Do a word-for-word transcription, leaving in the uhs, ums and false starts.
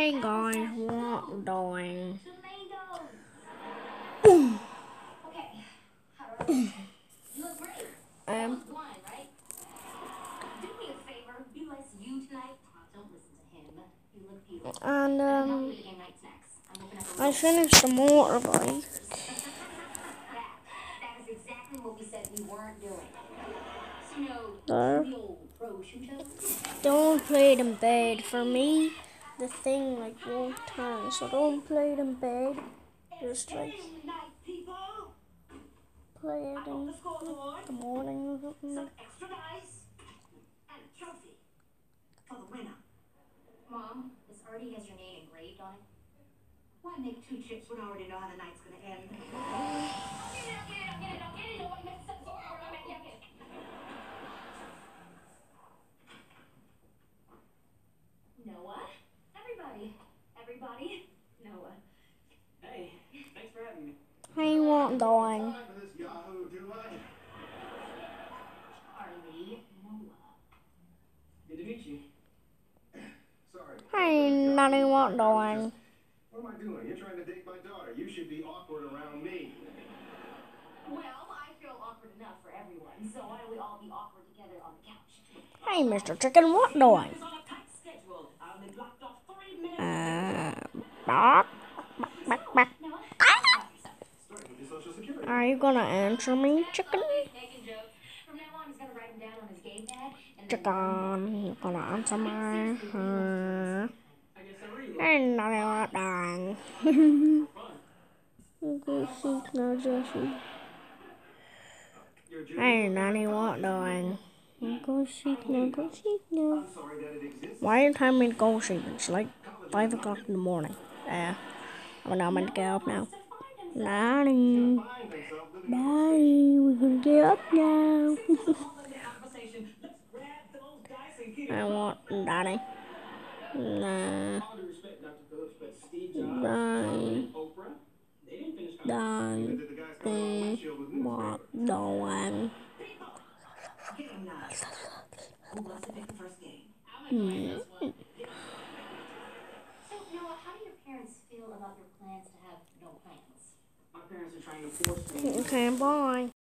Hey guys, what doing? Um, and um, I finished the motorbike. There. Don't play it in bed. For me, the thing like won't turn, so don't play it in bed. Just like play it in like, the morning or something. Some extra dice and a trophy for the winner. Mom, this already has your name engraved on it. Why make two chips when I already know how the night's gonna end? Noah? Everybody. Everybody? Noah. Hey, thanks for having me. Hey, what doing? Charlie. Noah. Good to meet you. Sorry. Hey, Nutty, what doing? What am I doing? You're trying to date my daughter. You should be awkward around me. Well, I feel awkward enough for everyone, so why don't we all be awkward together on the couch? Hey, Mister Chicken, what doing? Uh, bark, bark, bark. Are you gonna answer me, chicken? Chicken, you gonna answer me? Uh, hey, Nutty, what doing? Go seek now, Jesse. Hey, Nutty, what doing? Go seek now, go seek now. Why are you telling me to go sleep? It's like five o'clock in the morning. Uh, I'm not meant to get up now. Nutty, Daddy, we can get up now. I want Daddy. Nah. Daddy. Daddy. What doing? Who wants to pick the first game? Mm. So, Noah, how do your parents feel about your plans to have no plans? My parents are trying to force me. Okay, bye.